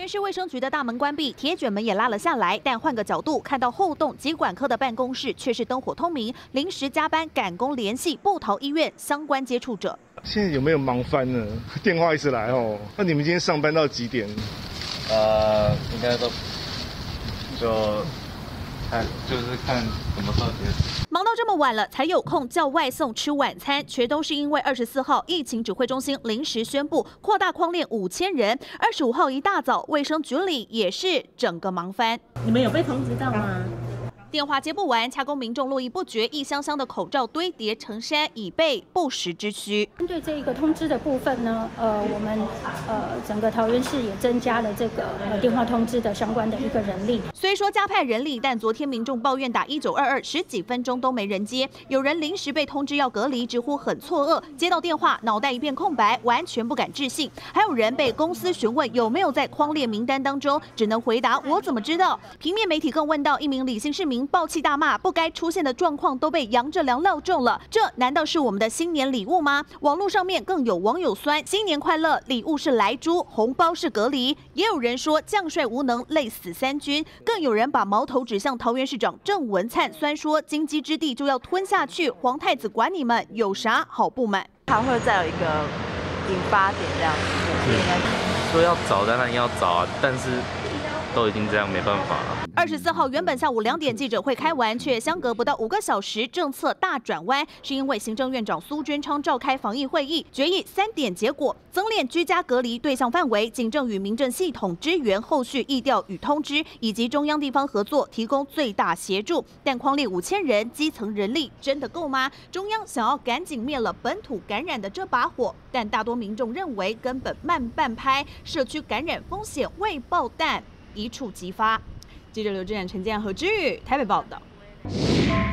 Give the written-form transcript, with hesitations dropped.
园市卫生局的大门关闭，铁卷门也拉了下来，但换个角度，看到后栋疾管科的办公室却是灯火通明，临时加班赶工联系布桃医院相关接触者。 现在有没有忙翻呢？电话一直来哦。那你们今天上班到几点？ 应该都就是看什么时候结束。 忙到这么晚了才有空叫外送吃晚餐，全都是因为24号疫情指挥中心临时宣布扩大匡列5000人。25号一大早，卫生局里也是整个忙翻。 你们有被通知到吗？ 电话接不完，洽公民众络绎不绝，一箱箱的口罩堆叠成山，以备不时之需。 针对这一个通知的部分呢，我们整个桃园市也增加了这个电话通知的相关的一个人力。 虽说加派人力，但昨天民众抱怨打192210几分钟都没人接，有人临时被通知要隔离，直呼很错愕，接到电话脑袋一片空白，完全不敢置信。还有人被公司询问有没有在匡列名单当中，只能回答我怎么知道。平面媒体更问到一名李姓市民。爆气大骂，不该出现的状况都被杨志良料中了，这难道是我们的新年礼物吗？网络上面更有网友酸新年快乐，礼物是莱猪，红包是隔离，也有人说将帅无能，累死三军，更有人把矛头指向桃园市长郑文灿，酸说金鸡之地就要吞下去，皇太子管你们，有啥好不满？ 他会再有一个引发点这样子， 说要找当然要找啊，但是都已经这样，没办法了。 24号原本下午2点记者会开完，却相隔不到5个小时，政策大转弯，是因为行政院长苏贞昌召开防疫会议，决议3点结果，增列居家隔离对象范围，警政与民政系统支援后续疫调与通知，以及中央地方合作提供最大协助。但匡列5000人，基层人力真的够吗？中央想要赶紧灭了本土感染的这把火，但大多民众认为根本慢半拍，社区感染风险未爆弹。一触即发。记者刘志远、陈建和之宇台北报道。